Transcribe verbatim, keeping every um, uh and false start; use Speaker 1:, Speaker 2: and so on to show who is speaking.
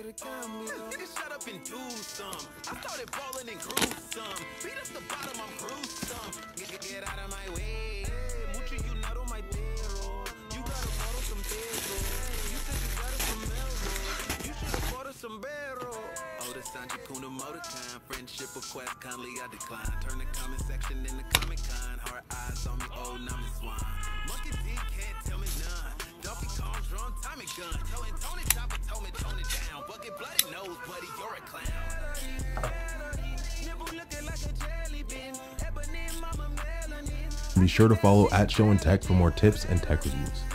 Speaker 1: Nigga, shut up and do some. I started balling and grew some. Beat up the bottom, I'm gruesome. Get, get, get out of my way. Mucho you not on my payroll. You gotta borrow some payroll. You said you got it from Melrose. You should've bought a sombrero. Oh, the Sanji Kuna motor time. Friendship request kindly I decline. Turn the comment section into Comic Con. Hard eyes on me, oh, numb and swine. Monkey D can't tell me none. Donkey Kong drawn Tommy gun. Tony Tony chopper told me tone it down. Bucket bloody nose, buddy, you're a clown.
Speaker 2: Be sure to follow at Show and Tech for more tips and tech reviews.